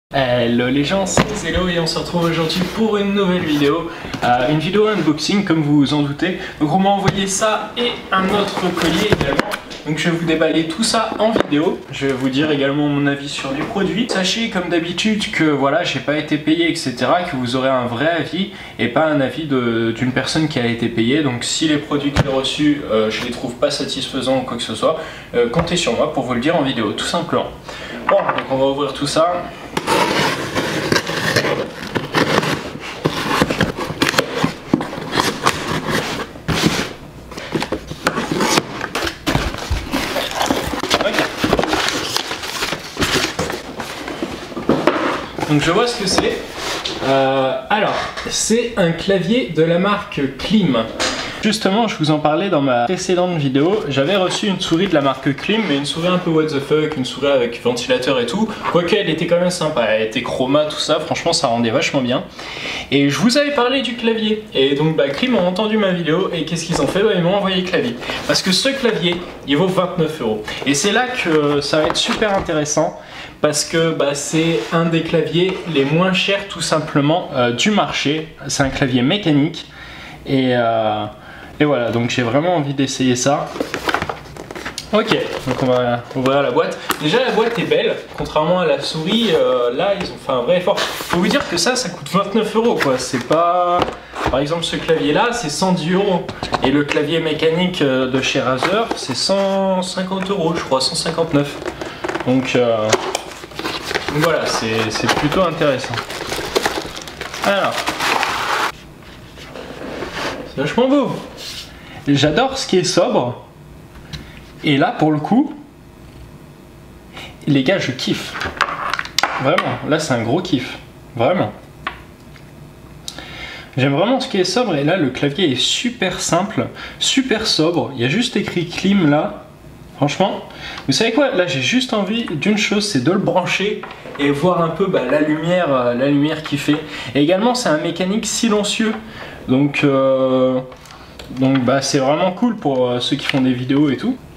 Hello les gens, c'est Zélo et on se retrouve aujourd'hui pour une nouvelle vidéo, une vidéo unboxing comme vous vous en doutez. Donc on m'a envoyé ça et un autre collier également. Donc je vais vous déballer tout ça en vidéo. Je vais vous dire également mon avis sur les produits. Sachez comme d'habitude que voilà, j'ai pas été payé etc, que vous aurez un vrai avis et pas un avis d'une personne qui a été payée. Donc si les produits que j'ai reçus je les trouve pas satisfaisants ou quoi que ce soit, comptez sur moi pour vous le dire en vidéo tout simplement. Bon, donc on va ouvrir tout ça. Donc je vois ce que c'est. Alors, c'est un clavier de la marque Klim. Justement, je vous en parlais dans ma précédente vidéo. J'avais reçu une souris de la marque Klim, mais une souris un peu what the fuck, une souris avec ventilateur et tout. Quoique elle était quand même sympa, elle était chroma, tout ça. Franchement, ça rendait vachement bien. Et je vous avais parlé du clavier. Et donc, Klim a entendu ma vidéo. Et qu'est-ce qu'ils ont fait? Ils m'ont envoyé le clavier. Parce que ce clavier, il vaut 29 €. Et c'est là que ça va être super intéressant. Parce que c'est un des claviers les moins chers tout simplement du marché. C'est un clavier mécanique et voilà, donc j'ai vraiment envie d'essayer ça. Ok, donc on va ouvrir la boîte. Déjà la boîte est belle, contrairement à la souris, là ils ont fait un vrai effort. Faut vous dire que ça coûte 29 € quoi, c'est pas... Par exemple ce clavier là c'est 110 € et le clavier mécanique de chez Razer c'est 150 € je crois, 159. Donc voilà, c'est plutôt intéressant. Alors, c'est vachement beau. J'adore ce qui est sobre. Et là, pour le coup, les gars, je kiffe. Vraiment, là, c'est un gros kiff. Vraiment. J'aime vraiment ce qui est sobre. Et là, le clavier est super simple, super sobre. Il y a juste écrit Klim là. Franchement, vous savez quoi? Là, j'ai juste envie d'une chose, c'est de le brancher et voir un peu la lumière qu'il fait. Et également, c'est un mécanique silencieux. Donc c'est vraiment cool pour ceux qui font des vidéos et tout.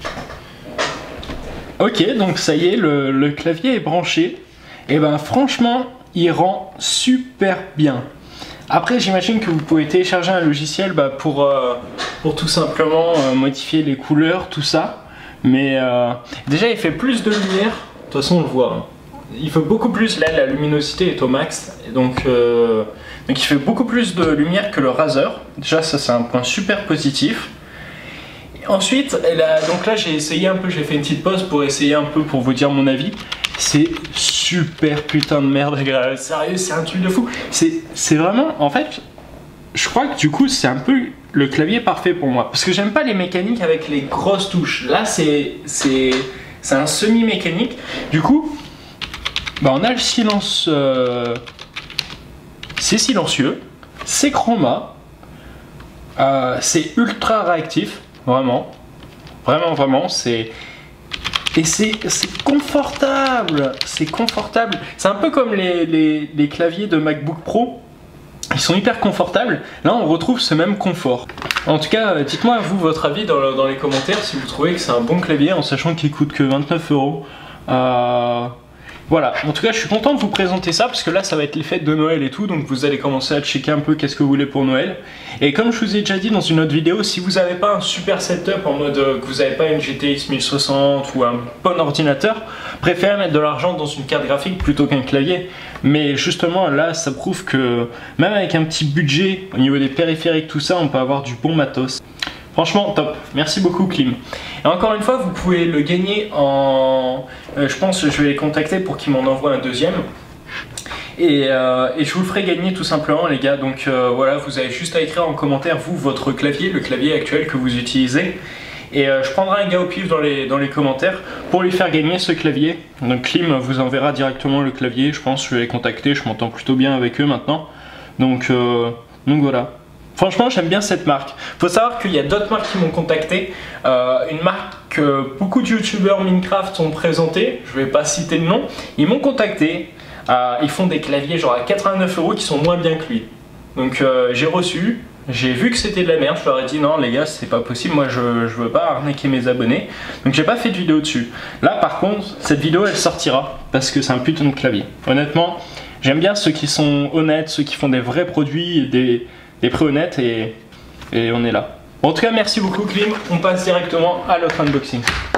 Ok, donc ça y est, le clavier est branché. Et franchement, il rend super bien. Après, j'imagine que vous pouvez télécharger un logiciel pour tout simplement modifier les couleurs, tout ça. Mais déjà il fait plus de lumière, de toute façon on le voit, il fait beaucoup plus, là la luminosité est au max, et donc il fait beaucoup plus de lumière que le Razer, déjà ça c'est un point super positif. Et ensuite, donc là j'ai essayé un peu, j'ai fait une petite pause pour essayer un peu pour vous dire mon avis, c'est super putain de merde, sérieux c'est un truc de fou, c'est vraiment, en fait, je crois que du coup c'est un peu le clavier parfait pour moi. Parce que j'aime pas les mécaniques avec les grosses touches. Là c'est un semi-mécanique. Du coup, on a le silence. C'est silencieux. C'est chroma. C'est ultra réactif. Vraiment. Vraiment. Et c'est confortable. C'est confortable. C'est un peu comme les claviers de MacBook Pro. Ils sont hyper confortables, là on retrouve ce même confort. En tout cas, dites-moi vous votre avis dans les commentaires si vous trouvez que c'est un bon clavier en sachant qu'il coûte que 29 €. Voilà, en tout cas je suis content de vous présenter ça parce que là ça va être les fêtes de Noël et tout, donc vous allez commencer à checker un peu qu'est-ce que vous voulez pour Noël. Et comme je vous ai déjà dit dans une autre vidéo, si vous n'avez pas un super setup en mode que vous n'avez pas une GTX 1060 ou un bon ordinateur, préférez mettre de l'argent dans une carte graphique plutôt qu'un clavier. Mais justement là ça prouve que même avec un petit budget au niveau des périphériques tout ça, on peut avoir du bon matos. Franchement top, merci beaucoup Klim. Et encore une fois vous pouvez le gagner en... je pense que je vais les contacter pour qu'ils m'en envoient un deuxième. Et je vous le ferai gagner tout simplement les gars. Donc voilà, vous avez juste à écrire en commentaire vous votre clavier, le clavier actuel que vous utilisez. Et je prendrai un gars au pif dans les commentaires pour lui faire gagner ce clavier. Donc Klim vous enverra directement le clavier, je pense, je vais les contacter, je m'entends plutôt bien avec eux maintenant. Donc voilà. Franchement j'aime bien cette marque. Faut savoir qu'il y a d'autres marques qui m'ont contacté. Une marque que beaucoup de youtubeurs Minecraft ont présenté, je vais pas citer le nom. Ils m'ont contacté, ils font des claviers genre à 89 € qui sont moins bien que lui. Donc j'ai reçu, J'ai vu que c'était de la merde, je leur ai dit non les gars c'est pas possible, moi je veux pas arnaquer mes abonnés. Donc j'ai pas fait de vidéo dessus. Là par contre, cette vidéo elle sortira parce que c'est un putain de clavier. Honnêtement, j'aime bien ceux qui sont honnêtes, ceux qui font des vrais produits, des prix honnêtes et on est là. Bon, en tout cas merci beaucoup Klim, on passe directement à l'autre unboxing.